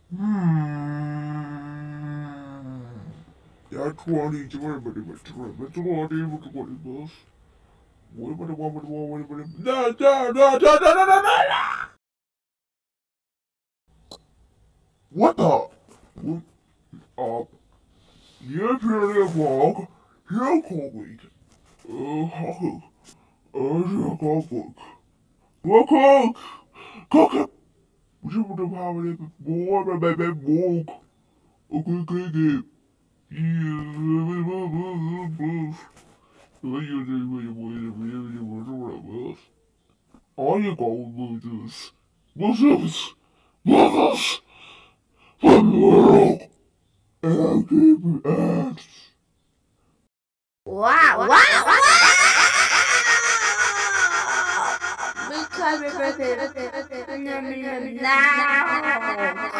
That's 20, 20, what the? Uh, you're pretty wrong. You're cold. You're cold. You're cold. Cook. You put the power in the boy, baby, walk. Okay, okay, yeah. All you go losers. Losers. Losers. From the world. And I'll keep it ass. Wow, wow, wow! Because now.